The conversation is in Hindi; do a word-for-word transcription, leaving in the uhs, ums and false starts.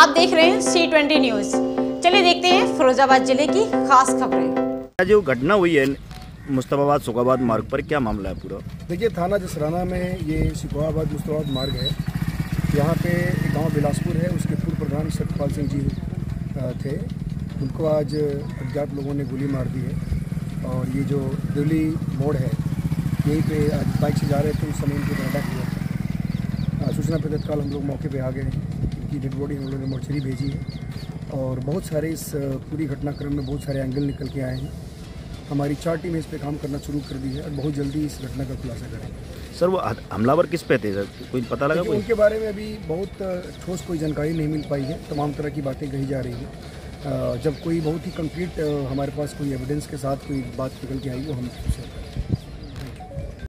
आप देख रहे हैं सी ट्वेंटी न्यूज। चलिए देखते हैं फिरोजाबाद जिले की खास खबरें। जो घटना हुई है मुस्तफाबाद सुखाबाद मार्ग पर, क्या मामला है पूरा? देखिए, थाना जसराना में ये सुखाबाद मुस्तफाबाद मार्ग है। यहाँ पे एक गांव बिलासपुर है, उसके पूर्व प्रधान सत्यपाल सिंह जी थे। उनको आज अज्ञात लोगों ने गोली मार दी है। और ये जो दिल्ली मोड़ है, यहीं पे आज बाइक से जा रहे थे, उस समय इनको अटैक हुआ था। सूचना पर तत्काल हम लोग मौके पे आ गए हैं। इनकी डेड बॉडी हम लोगों ने मोर्चरी भेजी है और बहुत सारे इस पूरी घटनाक्रम में बहुत सारे एंगल निकल के आए हैं। हमारी चार टीमें इस पे काम करना शुरू कर दी है और बहुत जल्दी इस घटना का खुलासा करेंगे। सर, वो हमलावर किस पे थे सर, कोई पता लगा? कोई उनके बारे में अभी बहुत ठोस कोई जानकारी नहीं मिल पाई है। तमाम तरह की बातें कही जा रही हैं। जब कोई बहुत ही कंक्रीट हमारे पास कोई एविडेंस के साथ कोई बात निकल के आई, वो हम